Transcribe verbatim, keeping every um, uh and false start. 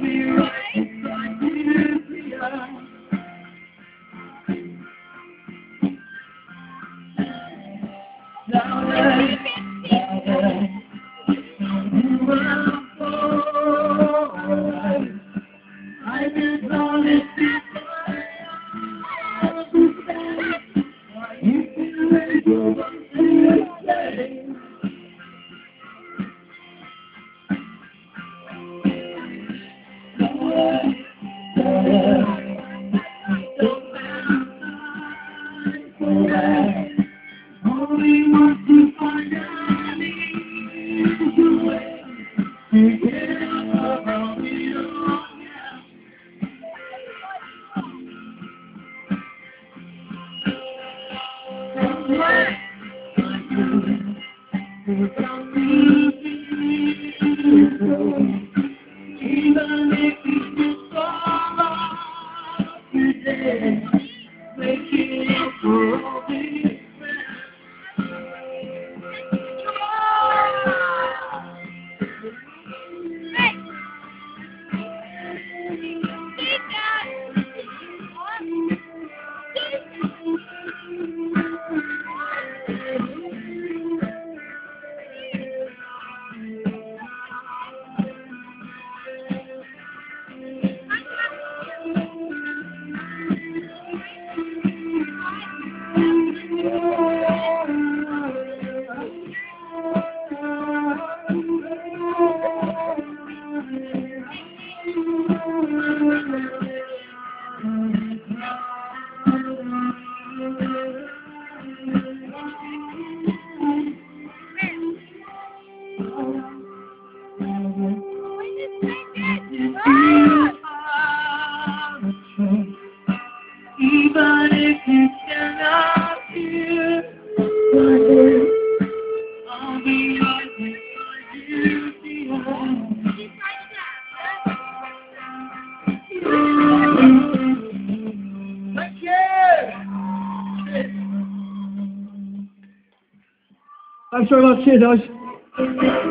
be right beside you, dear. Louder, louder, you will fall. I just wanna see why you feel like you want to stay. Only want to find out the way to get around you now. Even if you just fall off today, making up for all this. Even if you cannot hear, I'll be right beside you, dear. Thank you. Thanks very much. Cheers, guys.